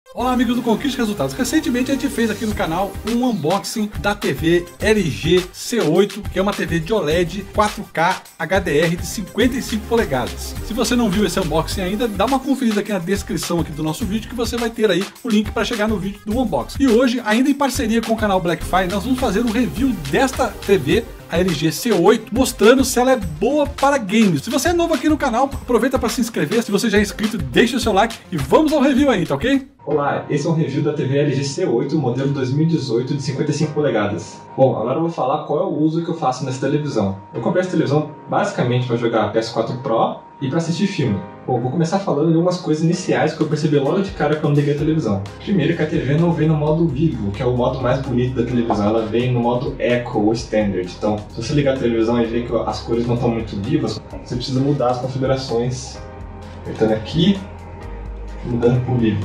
Olá amigos do Conquiste Resultados, recentemente a gente fez aqui no canal um unboxing da TV LG C8, que é uma TV de OLED 4K HDR de 55 polegadas. Se você não viu esse unboxing ainda, dá uma conferida aqui na descrição aqui do nosso vídeo que você vai ter aí o link para chegar no vídeo do unboxing. E hoje, ainda em parceria com o canal Blackfy, nós vamos fazer um review desta TV, a LG C8, mostrando se ela é boa para games. Se você é novo aqui no canal, aproveita para se inscrever. Se você já é inscrito, deixe o seu like e vamos ao review aí, tá ok? Olá, esse é um review da TV LG C8, modelo 2018 de 55 polegadas. Bom, agora eu vou falar qual é o uso que eu faço nessa televisão. Eu comprei essa televisão basicamente para jogar PS4 Pro e para assistir filme. Bom, vou começar falando de algumas coisas iniciais que eu percebi logo de cara quando liguei a televisão. Primeiro que a TV não vem no modo vivo, que é o modo mais bonito da televisão, ela vem no modo Eco ou Standard. Então, se você ligar a televisão e ver que as cores não estão muito vivas, você precisa mudar as configurações. Apertando aqui, mudando para o vivo.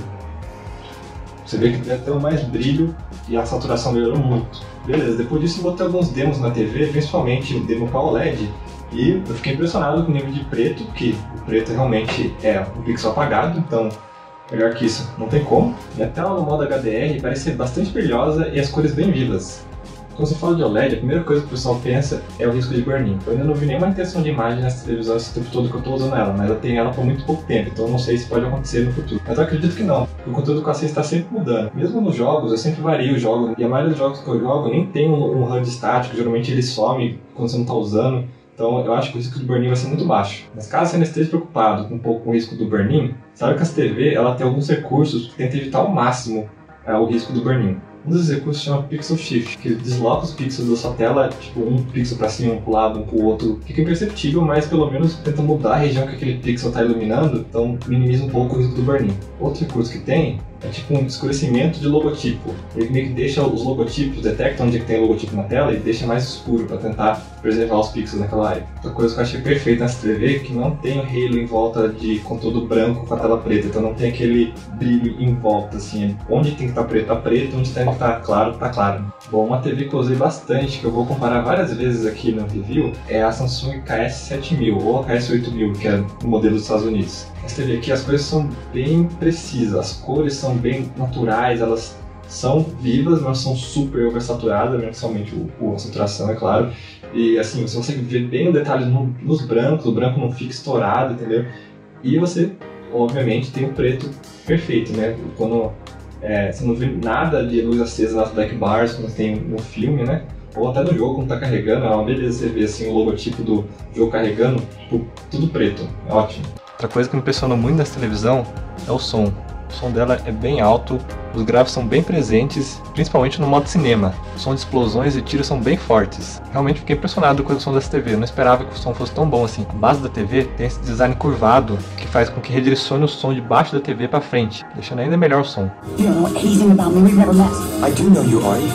Você vê que tem até mais brilho e a saturação melhorou muito. Beleza, depois disso eu botei alguns demos na TV, principalmente o demo para OLED, e eu fiquei impressionado com o nível de preto, que o preto realmente é um pixel apagado, então melhor que isso não tem como. E a tela no modo HDR parece ser bastante brilhosa e as cores bem vivas. Quando você fala de OLED, a primeira coisa que o pessoal pensa é o risco de burn-in. Eu ainda não vi nenhuma intenção de imagem nessa televisão esse tempo todo que eu estou usando ela, mas eu tenho ela por muito pouco tempo, então eu não sei se pode acontecer no futuro. Mas eu acredito que não, porque o conteúdo que eu assisto está sempre mudando. Mesmo nos jogos, eu sempre vario o jogo, e a maioria dos jogos que eu jogo nem tem um HUD estático, geralmente ele some quando você não está usando. Então eu acho que o risco de burn-in vai ser muito baixo. Mas caso você não esteja preocupado com um pouco com o risco do burn-in, sabe que essa TV ela tem alguns recursos que tentam evitar ao máximo o risco do burn-in. Um desses recursos chama Pixel Shift, que desloca os pixels da sua tela, tipo um pixel para cima, um para o lado, um para o outro. Fica imperceptível, mas pelo menos tenta mudar a região que aquele pixel está iluminando, então minimiza um pouco o risco do burn-in. Outro recurso que tem é tipo um escurecimento de logotipo. Ele meio que deixa os logotipos, detecta onde é que tem logotipo na tela e deixa mais escuro para tentar preservar os pixels naquela área. Outra coisa que eu achei perfeita nessa TV é que não tem o halo em volta de conteúdo branco com a tela preta, então não tem aquele brilho em volta, assim, onde tem que estar preto tá preto, onde tem que estar claro tá claro. Bom, uma TV que eu usei bastante, que eu vou comparar várias vezes aqui no review, é a Samsung KS7000 ou a KS8000, que é o modelo dos Estados Unidos. Essa TV aqui, as coisas são bem precisas, as cores são bem naturais, elas são vivas, mas são super oversaturadas, principalmente a saturação, é claro. E assim, você consegue ver bem o detalhe nos brancos, o branco não fica estourado, entendeu? E você, obviamente, tem o preto perfeito, né? Quando você não vê nada de luz acesa nas black bars, como tem no filme, né? Ou até no jogo, quando tá carregando, é uma beleza você ver assim, o logotipo do jogo carregando, tudo preto, é ótimo. Outra coisa que me impressionou muito nessa televisão é o som. O som dela é bem alto, os graves são bem presentes, principalmente no modo cinema. O som de explosões e tiros são bem fortes. Realmente fiquei impressionado com o som dessa TV, eu não esperava que o som fosse tão bom assim. A base da TV tem esse design curvado, que faz com que redirecione o som de baixo da TV para frente, deixando ainda melhor o som. You don't know anything about me, we've never met. I do know you, Artie.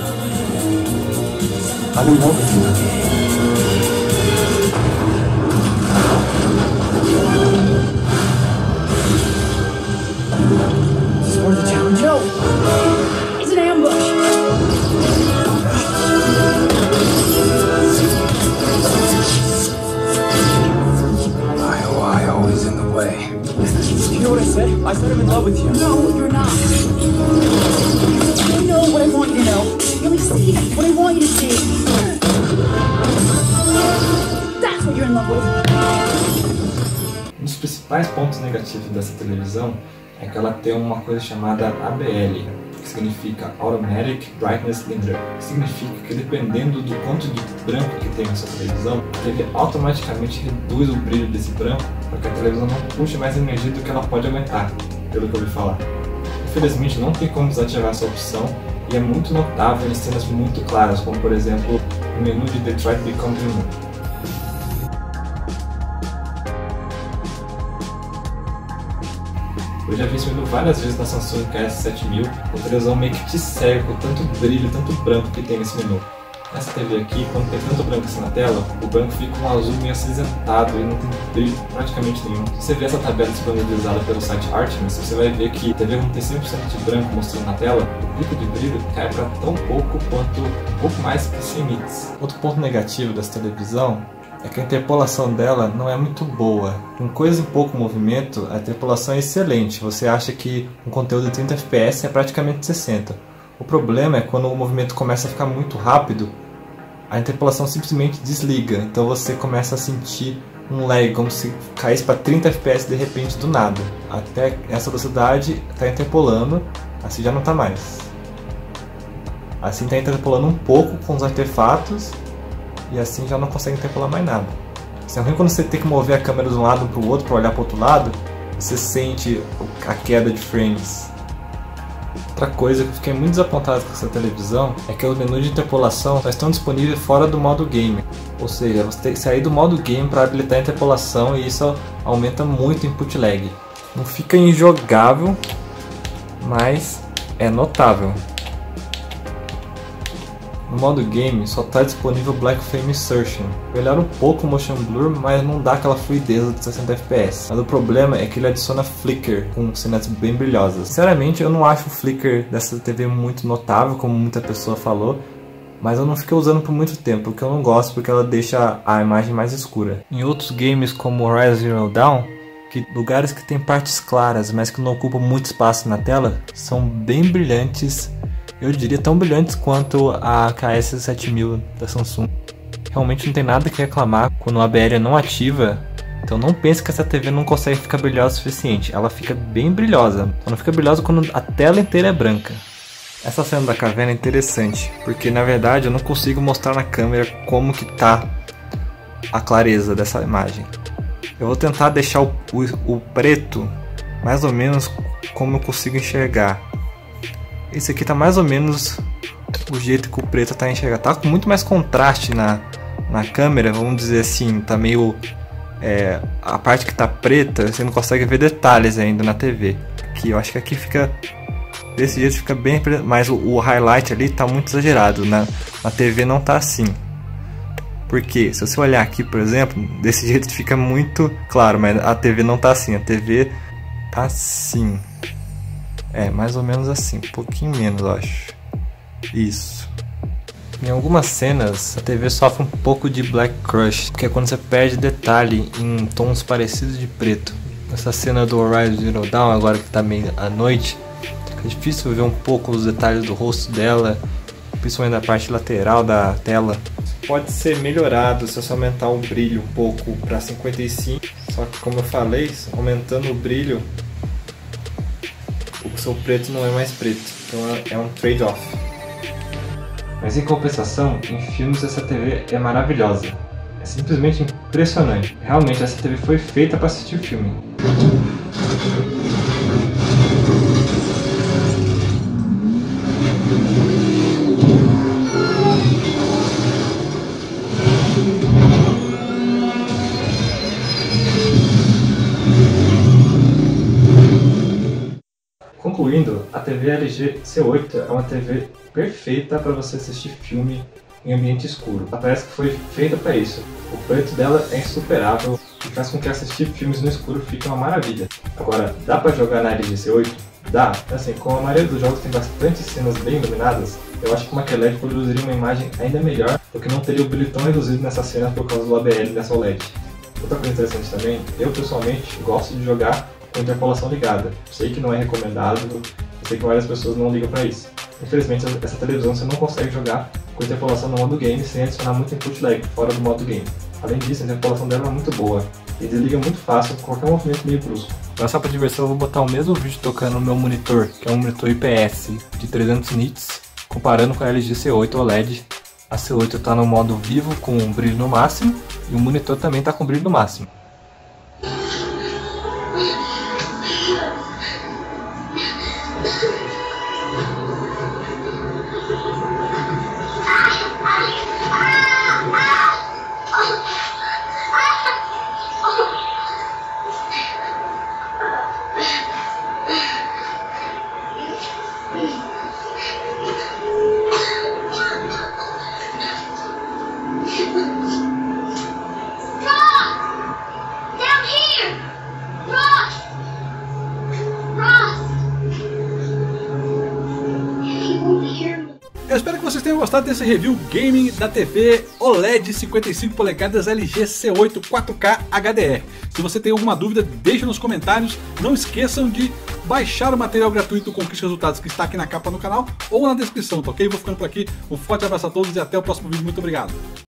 I'm in love with you. This is worth the challenge. No! It's an ambush! Why always in the way? You know what I said? I said I'm in love with you. No, you're not. You know what I want you to know. Let me see what I want you to see. That's what you're in love with. Um dos principais pontos negativos dessa televisão é que ela tem uma coisa chamada ABL, que significa Automatic Brightness Limiter, que significa que dependendo do quanto de branco que tem na sua televisão, a TV automaticamente reduz o brilho desse branco para que a televisão não puxe mais energia do que ela pode aguentar, pelo que eu ouvi falar. Infelizmente não tem como desativar essa opção e é muito notável em cenas muito claras, como por exemplo o menu de Detroit Become Human. Eu já vi esse menu várias vezes na Samsung KS7000, a televisão meio que te cega com tanto brilho, tanto branco que tem nesse menu. Nessa TV aqui, quando tem tanto branco assim na tela, o branco fica um azul meio acinzentado e não tem brilho praticamente nenhum. Se você ver essa tabela disponibilizada pelo site Artemis, você vai ver que a TV com tem 100% de branco mostrando na tela, o pico de brilho cai para tão pouco quanto um pouco mais que 100 nits. Outro ponto negativo dessa televisão é que a interpolação dela não é muito boa. Com coisa em pouco movimento, a interpolação é excelente. Você acha que um conteúdo de 30 fps é praticamente 60. O problema é quando o movimento começa a ficar muito rápido, a interpolação simplesmente desliga. Então você começa a sentir um lag, como se caísse para 30 fps de repente do nada. Até essa velocidade está interpolando, assim já não está mais. Assim está interpolando um pouco com os artefatos e assim já não consegue interpolar mais nada. Isso é ruim quando você tem que mover a câmera de um lado para o outro para olhar para o outro lado, você sente a queda de frames. Outra coisa que eu fiquei muito desapontado com essa televisão é que os menus de interpolação só estão disponíveis fora do modo game. Ou seja, você tem que sair do modo game para habilitar a interpolação e isso aumenta muito o input lag. Não fica injogável, mas é notável. No modo game só está disponível Black Frame Insertion. Melhora um pouco o Motion Blur, mas não dá aquela fluidez de 60 fps. Mas o problema é que ele adiciona flicker com cenas bem brilhosas. Sinceramente, eu não acho o flicker dessa TV muito notável, como muita pessoa falou. Mas eu não fiquei usando por muito tempo, porque eu não gosto, porque ela deixa a imagem mais escura. Em outros games como Horizon Zero Dawn, lugares que tem partes claras, mas que não ocupam muito espaço na tela, são bem brilhantes. Eu diria tão brilhantes quanto a KS7000 da Samsung. Realmente não tem nada que reclamar quando a ABL não ativa. Então não pense que essa TV não consegue ficar brilhosa o suficiente. Ela fica bem brilhosa. Só não fica brilhosa quando a tela inteira é branca. Essa cena da caverna é interessante, porque na verdade eu não consigo mostrar na câmera como que tá a clareza dessa imagem. Eu vou tentar deixar o preto mais ou menos como eu consigo enxergar. Esse aqui tá mais ou menos o jeito que o preto tá enxergado. Tá com muito mais contraste na câmera, vamos dizer assim, tá meio... a parte que tá preta, você não consegue ver detalhes ainda na TV. Aqui, eu acho que aqui fica... Desse jeito fica bem... Mas o highlight ali tá muito exagerado, na TV não tá assim. Porque se você olhar aqui, por exemplo, desse jeito fica muito claro, mas a TV não tá assim, a TV tá assim. Mais ou menos assim, um pouquinho menos, eu acho. Isso. Em algumas cenas, a TV sofre um pouco de Black Crush, que é quando você perde detalhe em tons parecidos de preto. Essa cena do Horizon Zero Dawn, agora que tá meio à noite, é difícil ver um pouco os detalhes do rosto dela, principalmente da parte lateral da tela. Pode ser melhorado se você aumentar o brilho um pouco para 55, só que como eu falei, aumentando o brilho, o seu preto não é mais preto, então é um trade-off. Mas em compensação, em filmes essa TV é maravilhosa, é simplesmente impressionante. Realmente essa TV foi feita para assistir filme. Concluindo, a TV LG C8 é uma TV perfeita para você assistir filme em ambiente escuro. Ela parece que foi feita para isso. O preto dela é insuperável e faz com que assistir filmes no escuro fique uma maravilha. Agora, dá para jogar na LG C8? Dá. Assim, como a maioria dos jogos tem bastante cenas bem iluminadas, eu acho que uma QLED produziria uma imagem ainda melhor, porque não teria o brilho tão reduzido nessa cena por causa do ABL dessa OLED. Outra coisa interessante também, eu pessoalmente gosto de jogar com interpolação ligada. Sei que não é recomendável, sei que várias pessoas não ligam para isso. Infelizmente, essa televisão você não consegue jogar com interpolação no modo game sem adicionar muito input lag fora do modo game. Além disso, a interpolação dela é muito boa e desliga muito fácil com qualquer movimento meio brusco. Agora só para diversão, eu vou botar o mesmo vídeo tocando no meu monitor, que é um monitor IPS de 300 nits, comparando com a LG C8 OLED. A C8 está no modo vivo com brilho no máximo e o monitor também está com brilho no máximo. Eu espero que vocês tenham gostado desse review gaming da TV OLED 55 polegadas LG C8 4K HDR. Se você tem alguma dúvida, deixe nos comentários. Não esqueçam de baixar o material gratuito Conquiste Resultados que está aqui na capa no canal ou na descrição, tá ok? Vou ficando por aqui. Um forte abraço a todos e até o próximo vídeo. Muito obrigado.